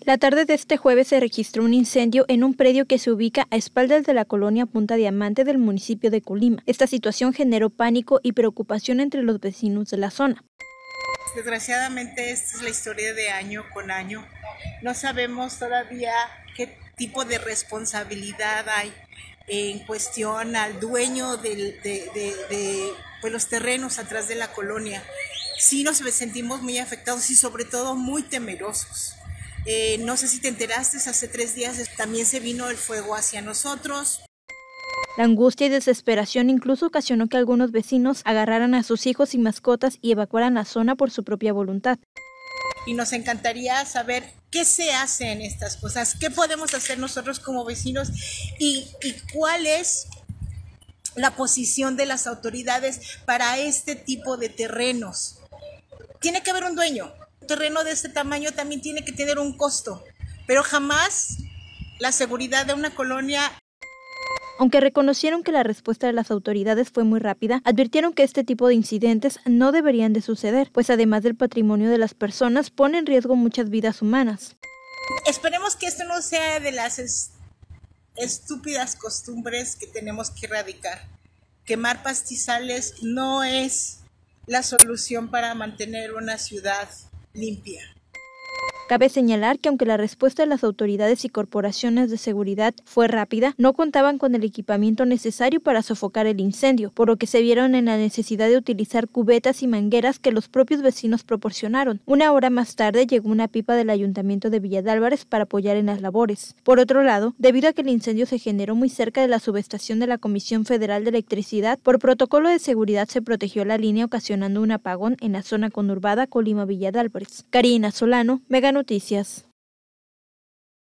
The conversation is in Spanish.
La tarde de este jueves se registró un incendio en un predio que se ubica a espaldas de la colonia Punta Diamante del municipio de Colima. Esta situación generó pánico y preocupación entre los vecinos de la zona. Desgraciadamente esta es la historia de año con año. No sabemos todavía qué tipo de responsabilidad hay en cuestión al dueño de los terrenos atrás de la colonia. Sí nos sentimos muy afectados y sobre todo muy temerosos. No sé si te enteraste, hace 3 días también se vino el fuego hacia nosotros. La angustia y desesperación incluso ocasionó que algunos vecinos agarraran a sus hijos y mascotas y evacuaran la zona por su propia voluntad. Y nos encantaría saber qué se hace en estas cosas, qué podemos hacer nosotros como vecinos y cuál es la posición de las autoridades para este tipo de terrenos. Tiene que haber un dueño. Un terreno de este tamaño también tiene que tener un costo, pero jamás la seguridad de una colonia. Aunque reconocieron que la respuesta de las autoridades fue muy rápida, advirtieron que este tipo de incidentes no deberían de suceder, pues además del patrimonio de las personas, pone en riesgo muchas vidas humanas. Esperemos que esto no sea de las estúpidas costumbres que tenemos que erradicar. Quemar pastizales no es la solución para mantener una ciudad limpia. Cabe señalar que aunque la respuesta de las autoridades y corporaciones de seguridad fue rápida, no contaban con el equipamiento necesario para sofocar el incendio, por lo que se vieron en la necesidad de utilizar cubetas y mangueras que los propios vecinos proporcionaron. 1 hora más tarde llegó una pipa del Ayuntamiento de Villa de Álvarez para apoyar en las labores. Por otro lado, debido a que el incendio se generó muy cerca de la subestación de la Comisión Federal de Electricidad, por protocolo de seguridad se protegió la línea ocasionando un apagón en la zona conurbada Colima-Villa de Álvarez. Karina Solano, Mega Noticias.